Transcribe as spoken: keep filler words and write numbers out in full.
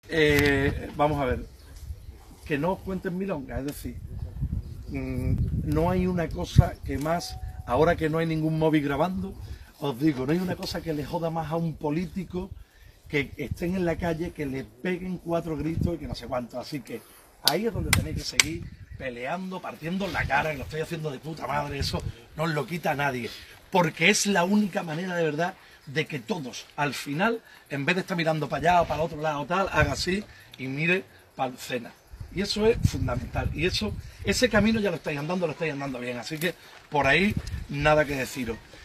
Eh, vamos a ver, que no os cuenten milongas, es decir, mmm, no hay una cosa que más, ahora que no hay ningún móvil grabando, os digo, no hay una cosa que le joda más a un político que estén en la calle, que le peguen cuatro gritos y que no sé cuánto. Así que ahí es donde tenéis que seguir peleando, partiendo la cara, que lo estoy haciendo de puta madre, eso no os lo quita a nadie. Porque es la única manera de verdad de que todos, al final, en vez de estar mirando para allá o para el otro lado tal, haga así y mire para el cena. Y eso es fundamental. Y eso, ese camino ya lo estáis andando, lo estáis andando bien. Así que por ahí nada que deciros.